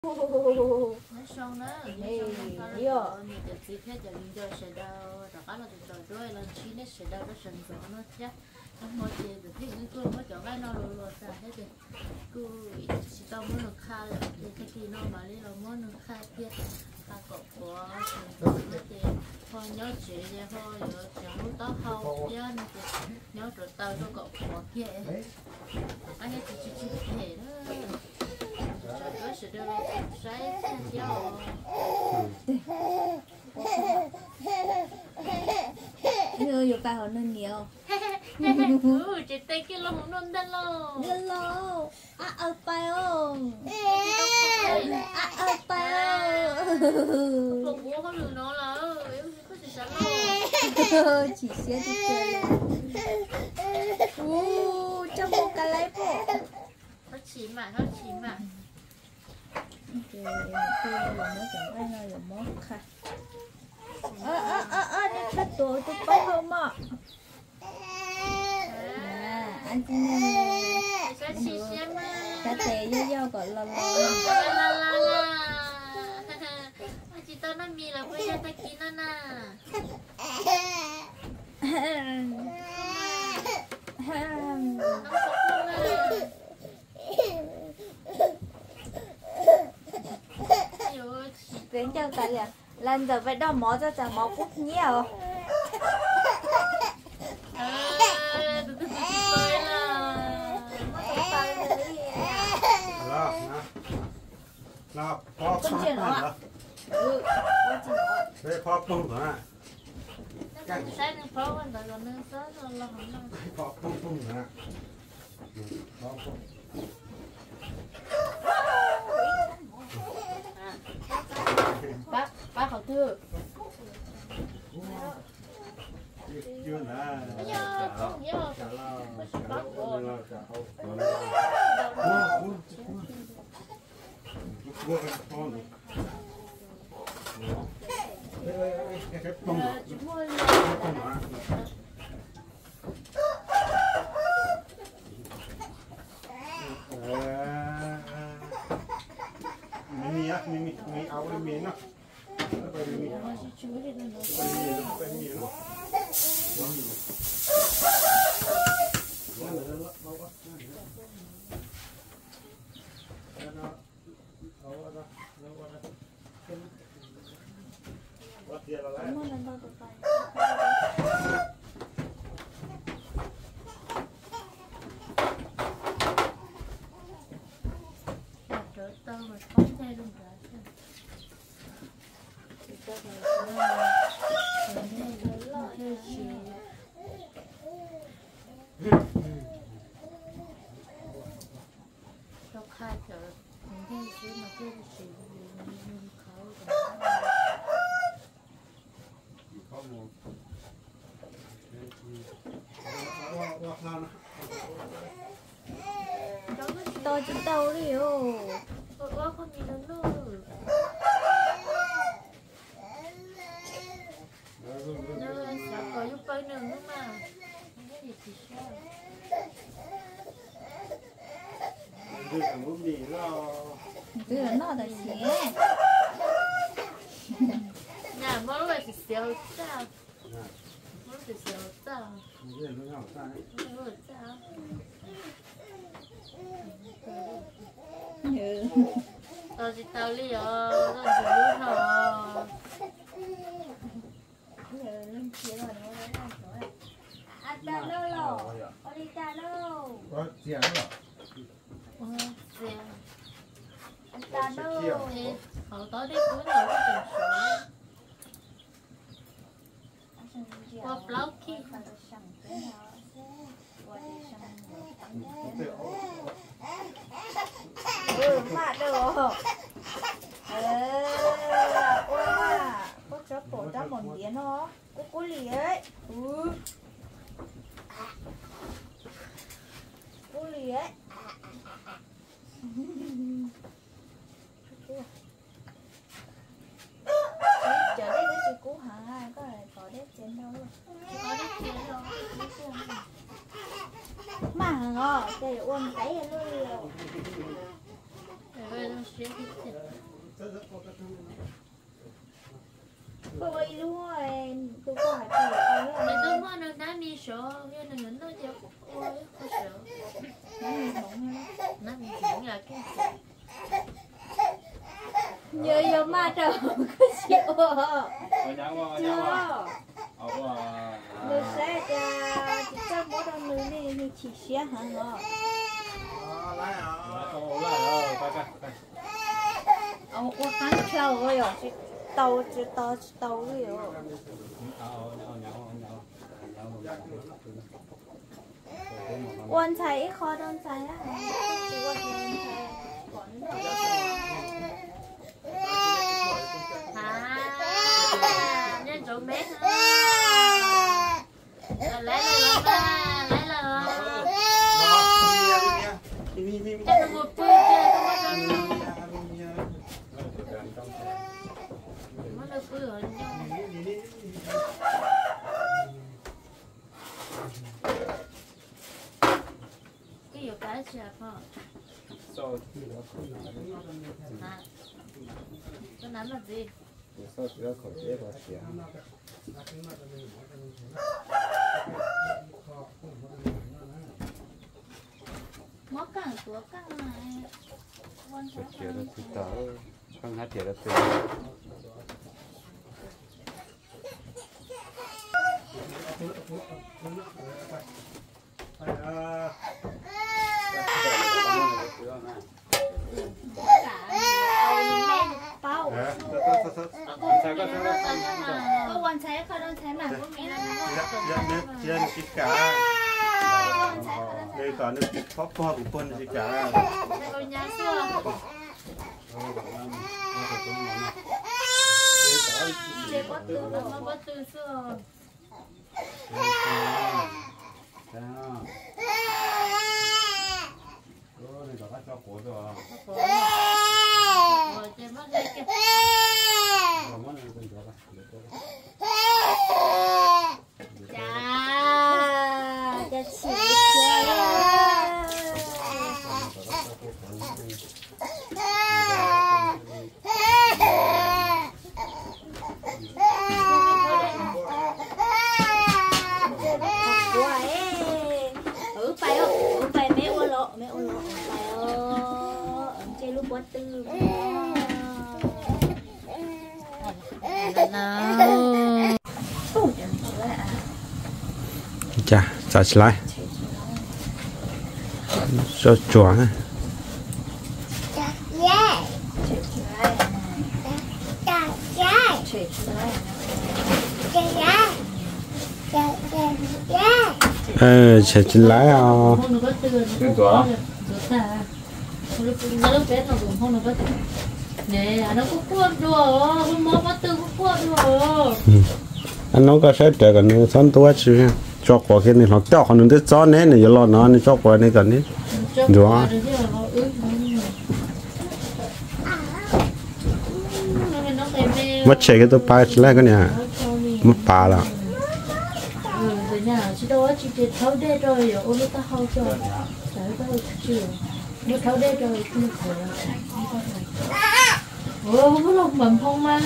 nó xong đó nhiều cái gì thế giờ mình giờ sẽ đâu rồi có là từ từ rồi lần chi nó sẽ đâu nó sần sờ nó chắc nó mới chơi được thì cứ mới chọn cái nó rồi rồi sao thế thì cứ chỉ tao muốn được khai thì cái kia nó mà đi là muốn được khai kia khai cột của sần sờ thì thôi nhớ chị vậy thôi giờ chẳng muốn tao không chứ nhớ rồi tao cho cột của kia cái này chỉ thế đó tôi sẽ đưa trái theo như yêu bà họ nên nhiều chị tay kia lo muốn nôn đan lo hello ở bài không ở bài phục vụ không được nó là em có gì sẵn lo chỉ xe đi chơi trong một cái lấy bộ nó chỉ mà tôi là nó chẳng ai nói là món khai nên bắt tôi bắt không ạ anh chị nè ta tè vô gọi là chị tao nói mi là bây giờ ta kín nó nè tiếng cho ta lần giờ phải đo mỏ cho chả mỏ phút nhiều con chuyện nó ạ đây phó bông rồi ạ cái sai nó phó anh ta còn nó sớ rồi lo không lo phó bông rồi ạ phó bông bác khẩu thư chưa nè Mimi áo mimi nó tôi chỉ tao đi ô không nhìn nó nữa sao có giúp bay nữa mà cái gì thì sao cứ là nó là xé nhà mỗi người thì xéo sao mỗi thì xéo sao mỗi sao tao chỉ tao li tao chỉ luôn hả lên kia rồi nó lên rồi anh ta đâu rồi đi ta đâu anh ta đâu họ tới đây cuối rồi có chừng sỏi qua blau kia mà đâu ôi mà có chó cổ ra một miếng nó cô lì ấy cô lì ấy chờ đây cái chị cú hàng ai có lại có đét trên đâu rồi có đét trên đâu mà ngỏ để uống cái luôn rồi nó sẽ Tôi luôn rồi, tôi có hạt tiêu. Mày tôi mua nó đá mi sữa, cái này nó cho ôi có sữa. Nó bị chuyển là cái Nhớ mà trời có chịu. Chưa. Tôi sẽ cho bố đâu nữa này thì chỉ xé hả ngọ. Ông có cắn trâu rồi à? Tàu rồi à? Quan trái ít khó đơn trái á. Nên trộn bé lấy cho nó một bữa nó được bữa rồi cái gì cái gì à cái nắm là gì mất càng của càng này Chuyện đó thì tớ không hát chuyện đó từ có quan trái khó đơn trái mà dân chỉ cả đây còn nước phó của quân chỉ cả rồi nhà xưa chế có từ nó có từ xưa rồi chế mất đây kìa chà chỉ chà chà lại cho chua ha chạy trên lái à anh nói có sẽ trở gần son tua chứ cho quả cái này nó cho họ nó tới cho nè này lo nó cho quả này gần đấy rồi mất chạy cái tôi bay lại cái nhà mất bà là chị đâu á chị thấu đê rồi ôi nó ta hao cho đấy có chưa nó thấu đê rồi không phải không có lộc mầm không mà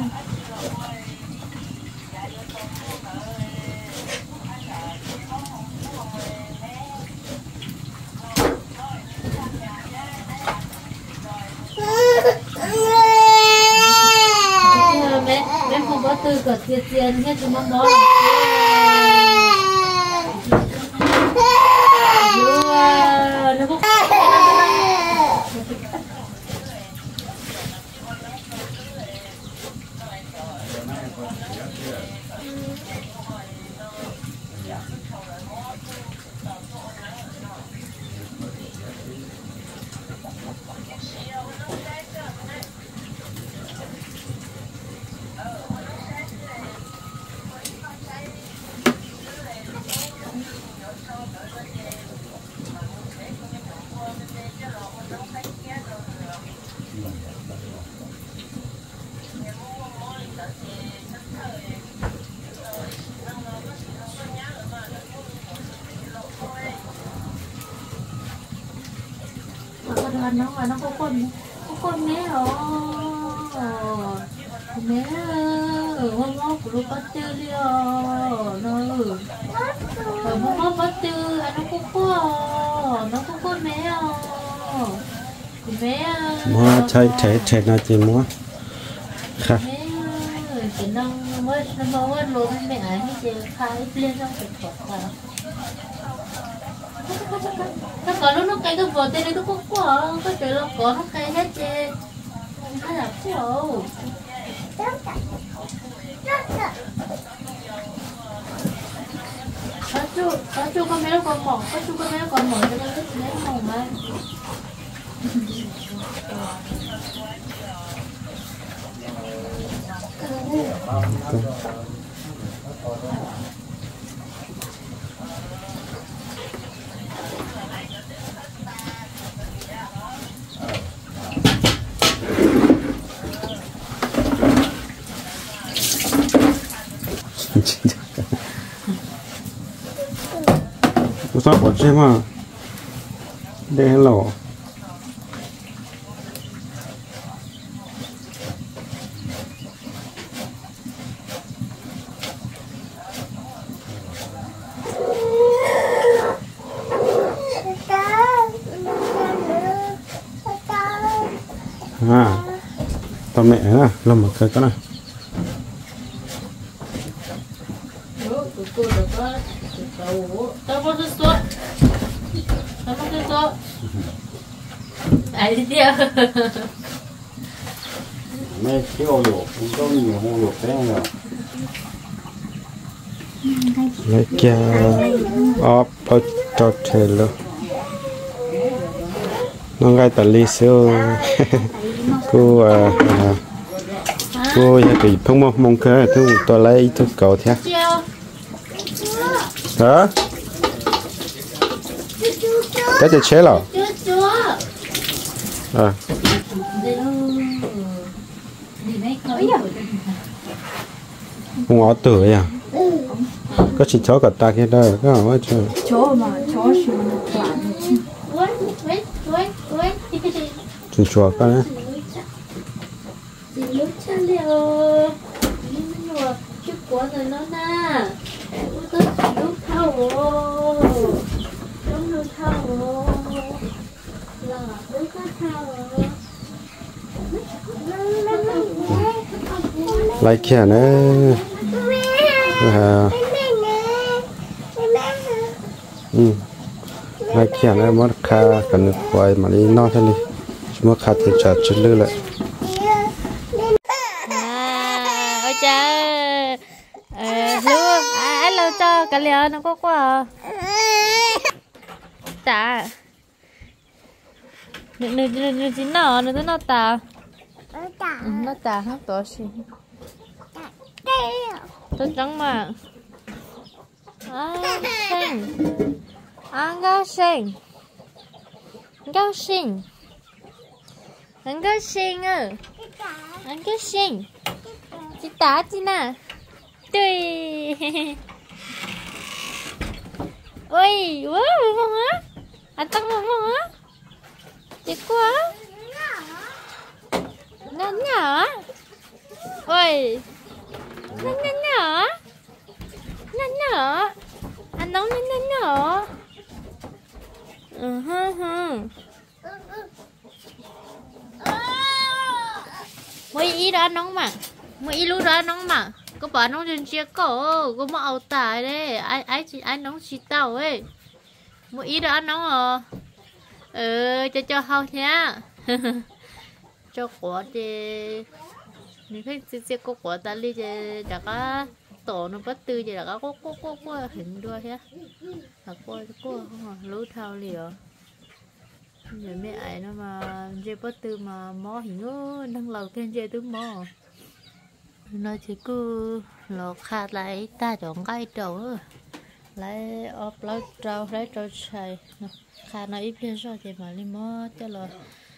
mẹ không có từ cả tiền hết chúng nó nói nó có nó có con mé rồi hôm ngó của lúc bắt tiêu đi nó hôm ngó bắt tiêu nó cũng có mẹ mua chơi nó chỉ mua khác chỉ nông mới luôn mẹ ấy thì khai lên trong cái quả nó có nó cây cái vỏ tên nó có quả có trời nó có nó cây hết chứ nó là khổ có chú con bé còn mỏng cho nên thích lấy mỏng mà sao bỏ chơi mà đây là lẩu tao mẹ à làm một cái này mấy kêu được cũng có nhiều mua được cái này lấy kia ốp cho chơi luôn nó ngay tại ly siêu cô giờ thì không mong cái thứ tôi lấy thứ cầu thế hả cái gì chế rồi không ngó tử à có chỉ chó cả ta kia đây có không chứ chó mà chó gì mà nó quản chỉ chó cái đấy lúc cho liệu nhưng chút quá rồi nó na có lúc thâu lúc thâu là lúc thâu lấy kia nữa lấy kia nữa mất khá cần quay mà đi nó thế này chúng khá thì chặt chân lư lại ôi trời luôn ai lâu cho cả liền nó có quá tạ nữ chính nó tạ nó tạ không tốt gì tôi trắng mà高兴很高兴啊很高兴去打去呢对喂哇梦啊anh tăng梦啊chết quá nó nhỏ ôi nó nhỏ anh nấu nó nhỏ mỗi ý đó nóng mà mỗi ý lúc đó nóng mà có bảo nóng trên chia cổ có mà ẩu tải đấy ai nóng chỉ tàu ấy mỗi ý đó nóng cho hao nhá cho quả thì mình phải chia có quả ta đi thì đã có tổ nó bắt tư thì đã có hình đua thế là cô không lú thao liều rồi mấy ai nó mà chơi bắt tư mà mò hình ngứa nâng lầu trên chơi tứ mò nó chỉ cứ lọ khát lại ta chọn cái trâu lấy ốp lấy trâu xài khát nó ít phía sau thì mà đi mò cho lọ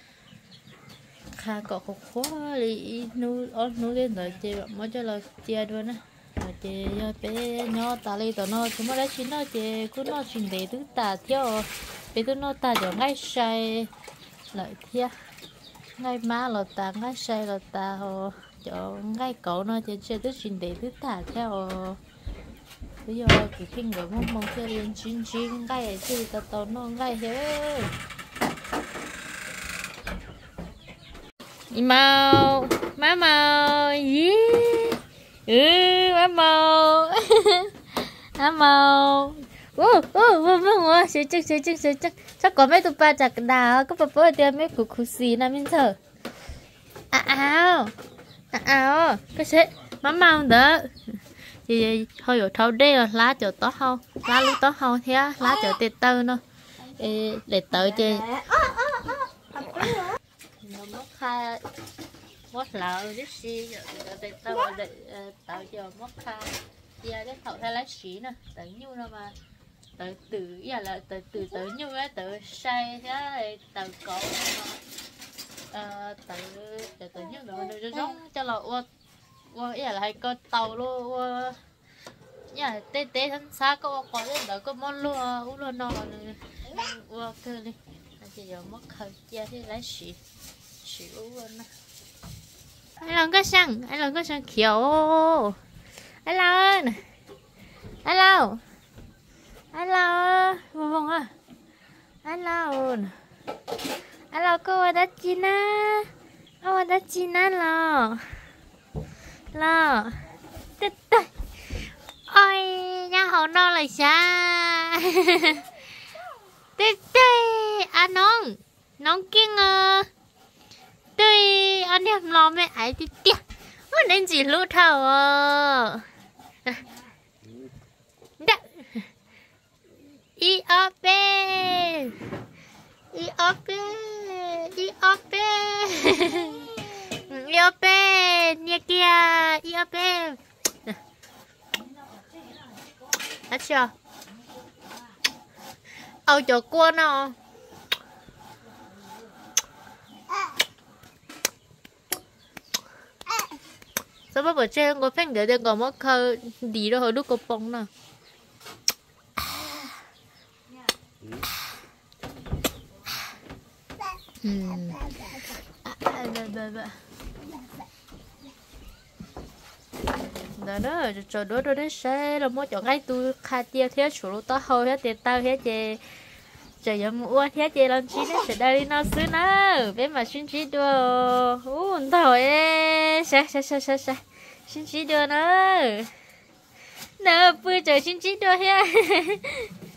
khát có khó đi nuôi lên rồi chị mới cho lọ chia đôi nè chị bé nhỏ ta lấy tao nó chúng nó chỉ nó chị cứ nó chuyện để tứ ta theo bé tứ nó ta cho ngay sai lại theo ngay má là ta ngay say là ta hồ cho ngay cậu nó chơi chơi tới chuyện để tới thả theo bây giờ cứ kinh người mong mong chơi lên chín chín ngay chơi tao nó ngay hết màu má màu gì má màu má màu sửa chắc chắc có mấy tụi ba chặt đào có bà bố tiền mấy củ xì nè mình thở áo cái sẽ má màu đó thì thôi ở thâu đây là lá chỗ tó hông lá lúc tó hông thế lá chỗ tê tơ nó để tới chơi nó mất khai mất lợ biết gì để tơ để tạo cho mất khai giờ cái thầu thay lá xí nè tới nhiêu đâu mà tới từ giờ là từ tới nhiêu á tới say thế tới cổ tới nhiêu nữa nó giống cho là giờ là hay có tàu luôn giờ tê thân xa có có đến đó có món luôn nó cơ đi chỉ giờ mất hơi giờ thì lấy xí luôn nè anh làm cái sang kiểu hello vâng à hello cô wadachi lo tết ôi nhà họ non lại xa tết anh nón kiêng tôi anh em lo mẹ ấy thì tiếc nên chỉ lú thầu Iope nia kia Iope hết chưa chỗ cua nào sao bữa trên có phanh để có mất khơi đi đâu hồi đúc có bông nè đó cho đó đấy xe là mỗi chỗ ngay tôi khai tiêu thế chủ to hơi hết tiền tao hết chè trời giờ mua hết chè làm chi đấy sẽ đây nó xứ nó bên mà xin chỉ đùa thôi sao xin chỉ đùa nữa bữa trời xin chỉ đùa ha